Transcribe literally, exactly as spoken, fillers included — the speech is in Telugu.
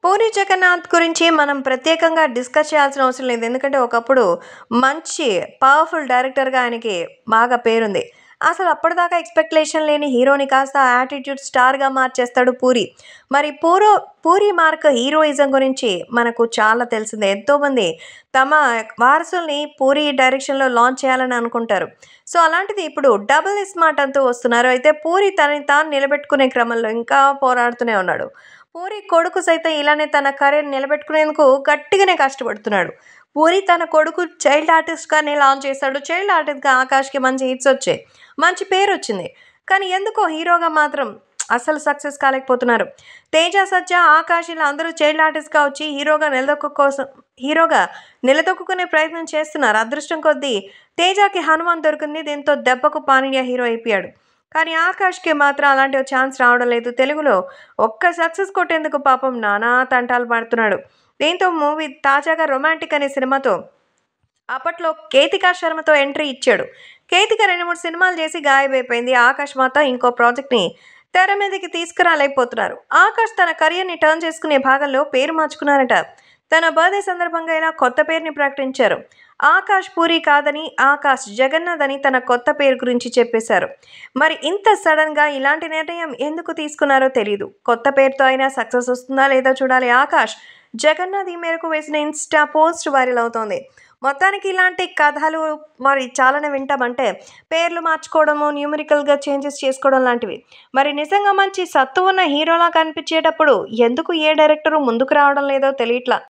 పూరి జగన్నాథ్ గురించి మనం ప్రత్యేకంగా డిస్కస్ చేయాల్సిన అవసరం లేదు. ఎందుకంటే ఒకప్పుడు మంచి పవర్‌ఫుల్ డైరెక్టర్‌గా ఆయనకి బాగా పేరుంది. అసలు అప్పటిదాకా ఎక్స్‌పెక్టేషన్ లేని హీరోని కాస్త యాటిట్యూడ్ స్టార్‌గా మార్చేస్తాడు పూరి. మరి పూరో పూరి మార్క్ హీరోయిజం గురించి మనకు చాలా తెలిసిందే. ఎంతోమంది తమ వారసుల్ని పూరి డైరెక్షన్‌లో లాంచ్ చేయాలని అనుకుంటారు. సో, అలాంటిది ఇప్పుడు డబుల్ స్మార్ట్ అంటూ వస్తున్నారు. అయితే పూరి తనని తాను నిలబెట్టుకునే క్రమంలో ఇంకా పోరాడుతూనే ఉన్నాడు. పూరి కొడుకు సైతం ఇలానే తన కెరీర్ నిలబెట్టుకునేందుకు గట్టిగానే కష్టపడుతున్నాడు. పూరి తన కొడుకు చైల్డ్ ఆర్టిస్ట్‌గానే లాంచ్ చేశాడు. చైల్డ్ ఆర్టిస్ట్‌గా ఆకాష్‌కి మంచి హిట్స్ వచ్చాయి. మంచి పేరొచ్చింది. కానీ ఎందుకో హీరోగా మాత్రం అస్సలు సక్సెస్ కాలేకపోతున్నారు. తేజ, సజ్జా, ఆకాష్ ఇలా అందరూ చైల్డ్ ఆర్టిస్ట్‌గా వచ్చి హీరోగా నిలదొక్కు కోసం హీరోగా నిలదొక్కుకునే ప్రయత్నం చేస్తున్నారు. అదృష్టం కొద్దీ తేజకి హనుమాన్ దొరికింది. దీంతో దెబ్బకు పాన్ ఇండియా హీరో అయిపోయాడు. కానీ ఆకాష్‌కి మాత్రం అలాంటి ఓ ఛాన్స్ రావడం లేదు. తెలుగులో ఒక్క సక్సెస్ కొట్టేందుకు పాపం నానా తంటాలు పడుతున్నాడు. దీంతో మూవీ తాజాగా 'రొమాంటిక్' అనే సినిమాతో అప్పట్లో కేతికా శర్మతో ఎంట్రీ ఇచ్చాడు. కేతిక రెండు, మూడు సినిమాలు చేసి గాయమైపోయింది. ఆకాష్ మాత్రం ఇంకో ప్రాజెక్ట్‌ని తెర మీదకి తీసుకురాలేకపోతున్నారు. ఆకాష్ తన కెరియర్‌ని టర్న్ చేసుకునే భాగంలో పేరు మార్చుకున్నారట. తన బర్త్‌డే సందర్భంగా ఇలా కొత్త పేరుని ప్రకటించారు. ఆకాష్ పూరి కాదని ఆకాష్ జగన్నాథ్ అని తన కొత్త పేరు గురించి చెప్పేశారు. మరి ఇంత సడన్‌గా ఇలాంటి నిర్ణయం ఎందుకు తీసుకున్నారో తెలీదు. కొత్త పేరుతో అయినా సక్సెస్ వస్తుందా లేదో చూడాలి. ఆకాష్ జగన్నాథ్ ఈ మేరకు వేసిన ఇన్‌స్టా పోస్ట్ వైరల్ అవుతోంది. మొత్తానికి ఇలాంటి కథలు మరి చాలానే వింటామంటే పేర్లు మార్చుకోవడము, న్యూమరికల్‌గా చేంజెస్ చేసుకోవడం లాంటివి. మరి నిజంగా మంచి సత్తు ఉన్న హీరోలా కనిపించేటప్పుడు ఎందుకు ఏ డైరెక్టరు ముందుకు రావడం లేదో తెలియట్లా.